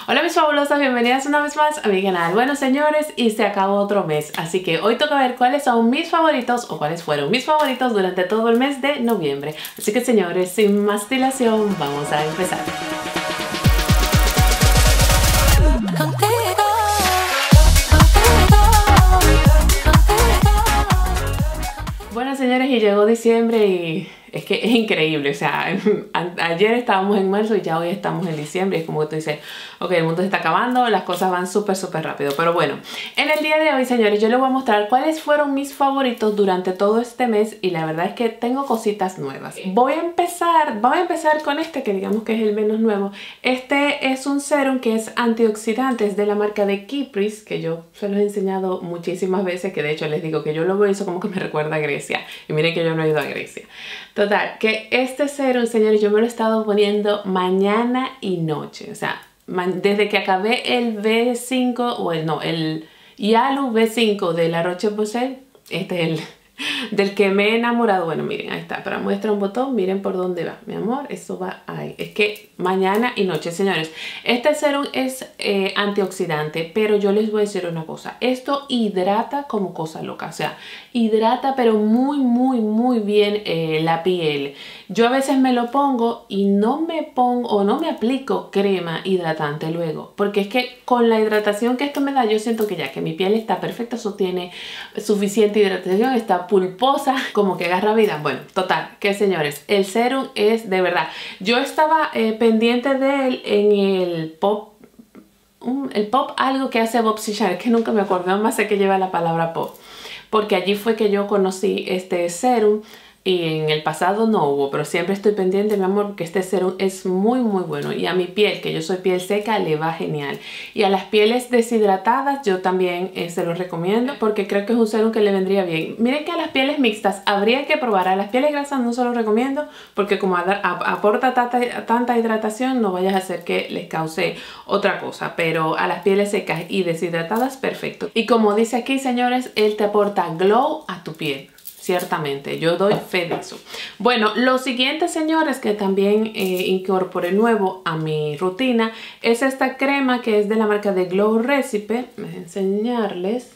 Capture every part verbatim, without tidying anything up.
Hola mis fabulosas, bienvenidas una vez más a mi canal. Bueno señores, y se acabó otro mes, así que hoy toca ver cuáles son mis favoritos o cuáles fueron mis favoritos durante todo el mes de noviembre. Así que señores, sin más dilación, vamos a empezar. Bueno señores, y llegó diciembre y es que es increíble, o sea, ayer estábamos en marzo y ya hoy estamos en diciembre y es como que tú dices, ok, el mundo se está acabando, las cosas van súper súper rápido, pero bueno, en el día de hoy señores yo les voy a mostrar cuáles fueron mis favoritos durante todo este mes y la verdad es que tengo cositas nuevas. Voy a empezar, voy a empezar con este que digamos que es el menos nuevo. Este es un serum que es antioxidante, es de la marca de Kypris, que yo se los he enseñado muchísimas veces, que de hecho les digo que yo lo veo y eso como que me recuerda a Grecia y miren que yo no he ido a Grecia. Total, que este serum, señores, yo me lo he estado poniendo mañana y noche. O sea, desde que acabé el B cinco, o el no, el Yalu B cinco de La Roche-Posay, este es el del que me he enamorado. Bueno, miren, ahí está, para muestra un botón, miren por dónde va, mi amor, eso va ahí. Es que mañana y noche, señores, este serum es eh, antioxidante, pero yo les voy a decir una cosa, esto hidrata como cosa loca, o sea, hidrata pero muy, muy, muy bien eh, la piel. Yo a veces me lo pongo y no me pongo o no me aplico crema hidratante luego, porque es que con la hidratación que esto me da, yo siento que ya que mi piel está perfecta, eso tiene suficiente hidratación, está pulposa, como que agarra vida. Bueno, total, que señores, el serum es de verdad. Yo estaba eh, pendiente de él en el pop, um, el pop algo que hace Bob Sichar, que nunca me acuerdo, más sé que lleva la palabra pop, porque allí fue que yo conocí este serum. Y en el pasado no hubo, pero siempre estoy pendiente, mi amor, porque este serum es muy muy bueno. Y a mi piel, que yo soy piel seca, le va genial. Y a las pieles deshidratadas yo también eh, se los recomiendo, porque creo que es un serum que le vendría bien. Miren que a las pieles mixtas habría que probar. A las pieles grasas no se los recomiendo, porque como a, a, aporta tanta, tanta hidratación, no vayas a hacer que les cause otra cosa. Pero a las pieles secas y deshidratadas, perfecto. Y como dice aquí, señores, él te aporta glow a tu piel. Ciertamente, yo doy fe de eso. Bueno, lo siguiente, señores, que también eh, incorporé nuevo a mi rutina es esta crema que es de la marca de Glow Recipe. Voy a enseñarles.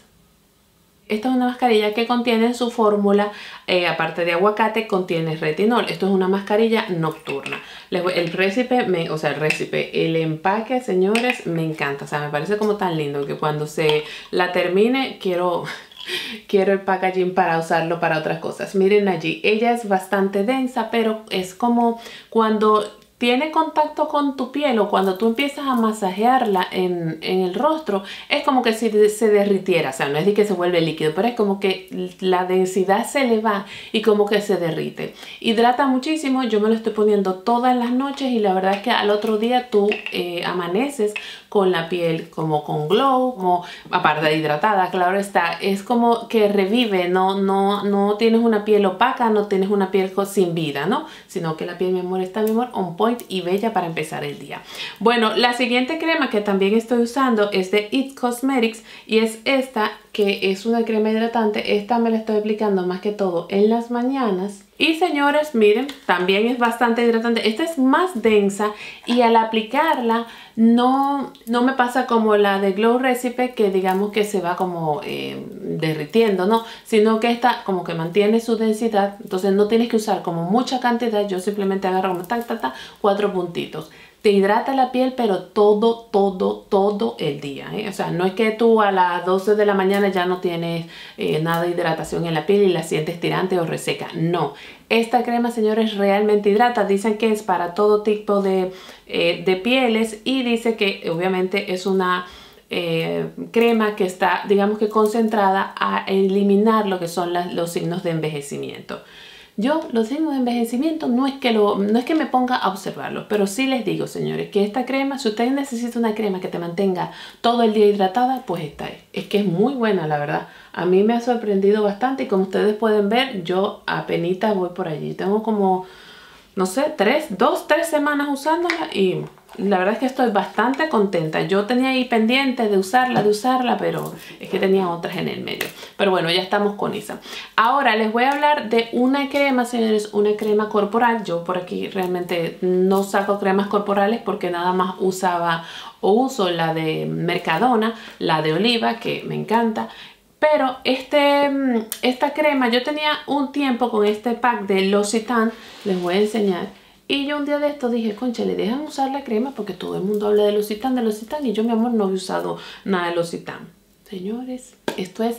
Esta es una mascarilla que contiene en su fórmula, eh, aparte de aguacate, contiene retinol. Esto es una mascarilla nocturna. Les voy, el recipe, me, o sea, el recipe, el empaque, señores, me encanta. O sea, me parece como tan lindo que cuando se la termine, quiero... Quiero el packaging para usarlo para otras cosas. Miren allí, ella es bastante densa, pero es como cuando tiene contacto con tu piel o cuando tú empiezas a masajearla en, en el rostro, es como que si se derritiera. O sea, no es de que se vuelve líquido, pero es como que la densidad se le va y como que se derrite. Hidrata muchísimo, yo me lo estoy poniendo todas las noches y la verdad es que al otro día tú eh, amaneces con la piel como con glow, como aparte de hidratada, claro está, es como que revive, no, no, no tienes una piel opaca, no tienes una piel sin vida, ¿no? Sino que la piel, mi amor, está, mi amor, on point y bella para empezar el día. Bueno, la siguiente crema que también estoy usando es de It Cosmetics y es esta, que es una crema hidratante. Esta me la estoy aplicando más que todo en las mañanas. Y señores, miren, también es bastante hidratante. Esta es más densa y al aplicarla no, no me pasa como la de Glow Recipe, que digamos que se va como eh, derritiendo, ¿no? Sino que esta como que mantiene su densidad. Entonces no tienes que usar como mucha cantidad. Yo simplemente agarro como ta, ta, ta, cuatro puntitos. Te hidrata la piel, pero todo, todo, todo el día, ¿eh? O sea, no es que tú a las doce de la mañana ya no tienes eh, nada de hidratación en la piel y la sientes tirante o reseca. No. Esta crema, señores, realmente hidrata. Dicen que es para todo tipo de, eh, de pieles y dice que obviamente es una eh, crema que está, digamos que concentrada a eliminar lo que son las, los signos de envejecimiento. Yo los signos de envejecimiento no es, que lo, no es que me ponga a observarlos, pero sí les digo, señores, que esta crema, si ustedes necesitan una crema que te mantenga todo el día hidratada, pues esta es. Es que es muy buena, la verdad. A mí me ha sorprendido bastante y como ustedes pueden ver, yo apenas voy por allí. Tengo como, no sé, tres, dos, tres semanas usándola y La verdad es que estoy bastante contenta. Yo tenía ahí pendiente de usarla, de usarla, pero es que tenía otras en el medio. Pero bueno, ya estamos con esa. Ahora les voy a hablar de una crema, señores, una crema corporal. Yo por aquí realmente no saco cremas corporales porque nada más usaba o uso la de Mercadona, la de oliva, que me encanta. Pero este, esta crema, yo tenía un tiempo con este pack de L'Occitane, les voy a enseñar. Y yo un día de esto dije, concha, le dejan usar la crema porque todo el mundo habla de L'Occitane, de L'Occitane. Y yo, mi amor, no había usado nada de L'Occitane. Señores, esto es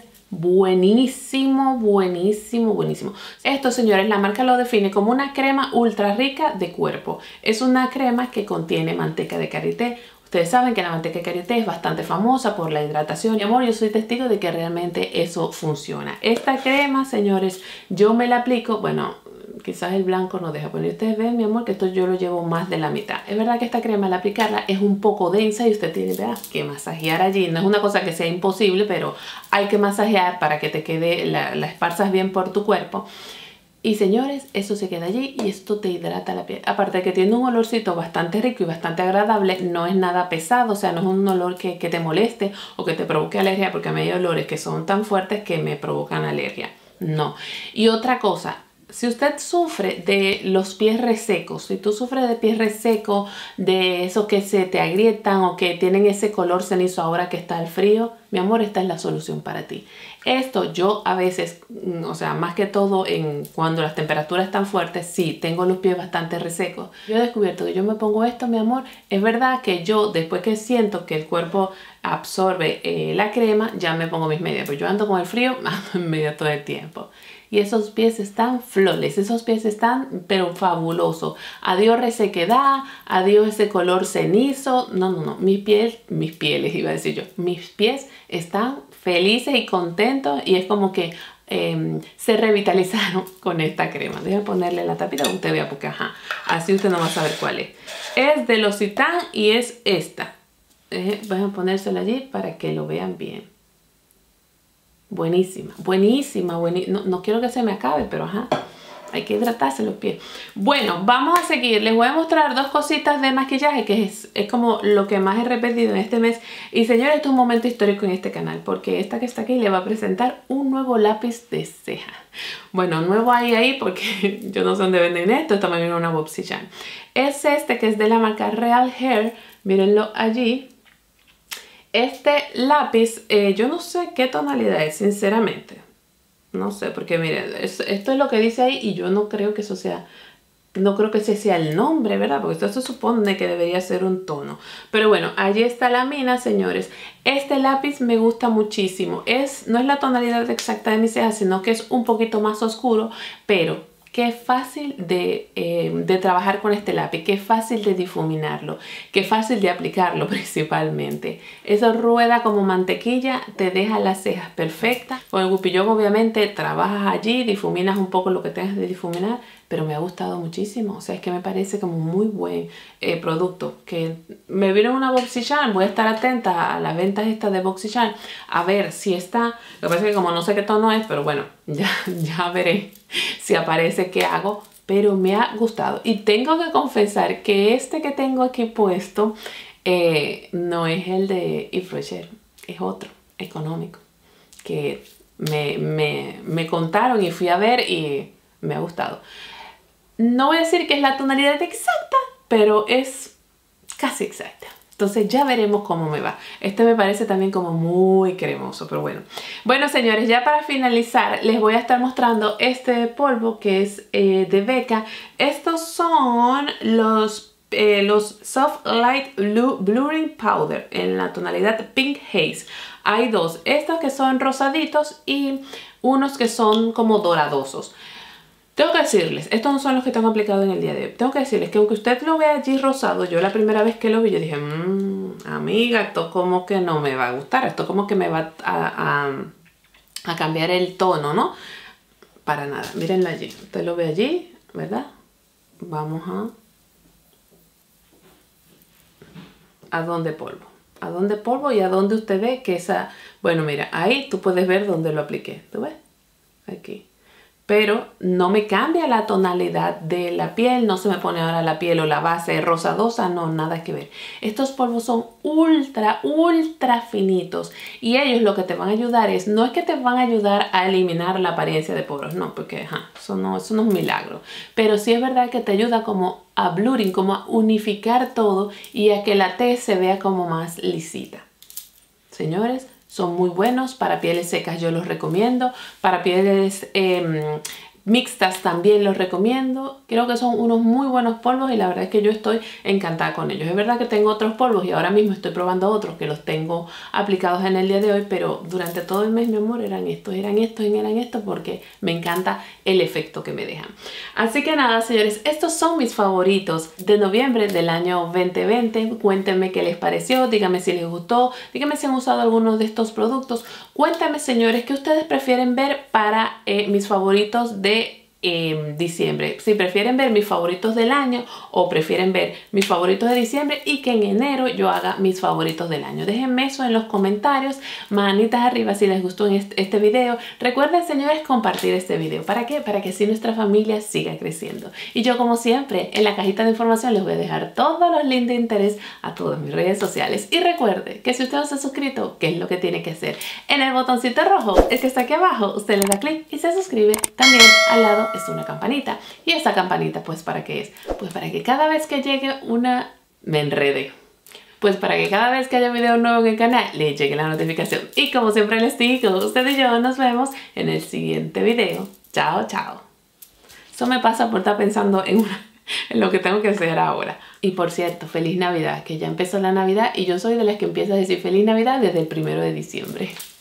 buenísimo, buenísimo, buenísimo. Esto, señores, la marca lo define como una crema ultra rica de cuerpo. Es una crema que contiene manteca de karité. Ustedes saben que la manteca de karité es bastante famosa por la hidratación. Mi amor, yo soy testigo de que realmente eso funciona. Esta crema, señores, yo me la aplico, bueno, quizás el blanco no deja, pero ustedes ven, mi amor, que esto yo lo llevo más de la mitad. Es verdad que esta crema al aplicarla es un poco densa y usted tiene, ¿verdad?, que masajear allí. No es una cosa que sea imposible, pero hay que masajear para que te quede, la, la esparzas bien por tu cuerpo. Y señores, eso se queda allí y esto te hidrata la piel. Aparte de que tiene un olorcito bastante rico y bastante agradable, no es nada pesado, o sea, no es un olor que, que te moleste o que te provoque alergia, porque a mí hay olores que son tan fuertes que me provocan alergia. No. Y otra cosa, si usted sufre de los pies resecos, si tú sufres de pies resecos, de esos que se te agrietan o que tienen ese color cenizo ahora que está el frío, mi amor, esta es la solución para ti. Esto yo a veces, o sea, más que todo en cuando las temperaturas están fuertes, sí, tengo los pies bastante resecos. Yo he descubierto que yo me pongo esto, mi amor. Es verdad que yo, después que siento que el cuerpo absorbe eh, la crema, ya me pongo mis medias. Pues yo ando con el frío, ando en media todo el tiempo. Y esos pies están flores, esos pies están pero fabulosos. Adiós resequedad, adiós ese color cenizo. No, no, no, mis pies, mis pieles iba a decir yo, mis pies están felices y contentos y es como que eh, se revitalizaron con esta crema. Déjenme ponerle la tapita para que usted vea porque ajá, así usted no va a saber cuál es. Es de L'Occitane y es esta. Eh, Voy a ponérsela allí para que lo vean bien. Buenísima, buenísima, buenísima. No, no quiero que se me acabe, pero ajá, hay que hidratarse los pies. Bueno, vamos a seguir. Les voy a mostrar dos cositas de maquillaje que es, es como lo que más he repetido en este mes. Y señores, esto es un momento histórico en este canal porque esta que está aquí le va a presentar un nuevo lápiz de ceja. Bueno, nuevo ahí ahí porque yo no sé dónde venden esto. Esto me vino una Bobsichan. Es este que es de la marca Real Hair. Mírenlo allí. Este lápiz, eh, yo no sé qué tonalidad es, sinceramente. No sé, porque miren, es, esto es lo que dice ahí y yo no creo que eso sea, no creo que ese sea el nombre, ¿verdad? Porque esto se supone que debería ser un tono. Pero bueno, allí está la mina, señores. Este lápiz me gusta muchísimo. Es, no es la tonalidad exacta de mi ceja, sino que es un poquito más oscuro, pero qué fácil de, eh, de trabajar con este lápiz, qué fácil de difuminarlo, qué fácil de aplicarlo principalmente. Eso rueda como mantequilla, te deja las cejas perfectas. Con el Gupillon obviamente trabajas allí, difuminas un poco lo que tengas de difuminar, pero me ha gustado muchísimo. O sea, es que me parece como muy buen eh, producto. Que me vino una Bobsichan, voy a estar atenta a las ventas estas de Bobsichan, a ver si está. Lo que pasa es que como no sé qué tono es, pero bueno, ya, ya veré si aparece qué hago. Pero me ha gustado. Y tengo que confesar que este que tengo aquí puesto eh, no es el de Yves Rocher, es otro, económico. Que me, me, me contaron y fui a ver y me ha gustado. No voy a decir que es la tonalidad exacta, pero es casi exacta. Entonces ya veremos cómo me va. Este me parece también como muy cremoso, pero bueno. Bueno, señores, ya para finalizar les voy a estar mostrando este polvo que es eh, de Becca. Estos son los, eh, los Soft Light Blue Blurring Powder en la tonalidad Pink Haze. Hay dos, estos que son rosaditos y unos que son como doradosos. Tengo que decirles, estos no son los que tengo aplicado en el día de hoy. Tengo que decirles que aunque usted lo vea allí rosado, yo la primera vez que lo vi, yo dije, mmm, amiga, esto como que no me va a gustar. Esto como que me va a, a, a cambiar el tono, ¿no? Para nada, mírenlo allí. Usted lo ve allí, ¿verdad? Vamos a... ¿A dónde polvo? ¿A dónde polvo? Y a dónde usted ve que esa... Bueno, mira, ahí tú puedes ver dónde lo apliqué. ¿Tú ves? Aquí. pero no me cambia la tonalidad de la piel, no se me pone ahora la piel o la base rosadosa, no, nada que ver. Estos polvos son ultra, ultra finitos y ellos lo que te van a ayudar es, no es que te van a ayudar a eliminar la apariencia de poros, no, porque ajá, eso, no, eso no es un milagro, pero sí es verdad que te ayuda como a blurring, como a unificar todo y a que la tez se vea como más lisita. Señores, son muy buenos para pieles secas, yo los recomiendo. Para pieles eh, mixtas también los recomiendo. Creo que son unos muy buenos polvos y la verdad es que yo estoy encantada con ellos. Es verdad que tengo otros polvos y ahora mismo estoy probando otros que los tengo aplicados en el día de hoy, pero durante todo el mes, mi amor, eran estos, eran estos y eran estos porque me encanta el efecto que me dejan. Así que nada, señores, estos son mis favoritos de noviembre del año veinte veinte. Cuéntenme qué les pareció, díganme si les gustó, díganme si han usado algunos de estos productos. Cuéntame, señores, qué ustedes prefieren ver para eh, mis favoritos de Eh, diciembre, si prefieren ver mis favoritos del año o prefieren ver mis favoritos de diciembre y que en enero yo haga mis favoritos del año. Déjenme eso en los comentarios, manitas arriba si les gustó este, este video. Recuerden, señores, compartir este video. ¿Para qué? Para que así nuestra familia siga creciendo. Y yo, como siempre, en la cajita de información les voy a dejar todos los links de interés a todas mis redes sociales. Y recuerde que si usted no se ha suscrito, ¿qué es lo que tiene que hacer? En el botoncito rojo, el que está aquí abajo, usted le da clic y se suscribe. También al lado es una campanita. ¿Y esa campanita pues para qué es? Pues para que cada vez que llegue una... me enrede. Pues para que cada vez que haya video nuevo en el canal le llegue la notificación. Y como siempre les digo, usted y yo nos vemos en el siguiente video. Chao, chao. Eso me pasa por estar pensando en, una, en lo que tengo que hacer ahora. Y por cierto, feliz Navidad, que ya empezó la Navidad y yo soy de las que empieza a decir feliz Navidad desde el primero de diciembre.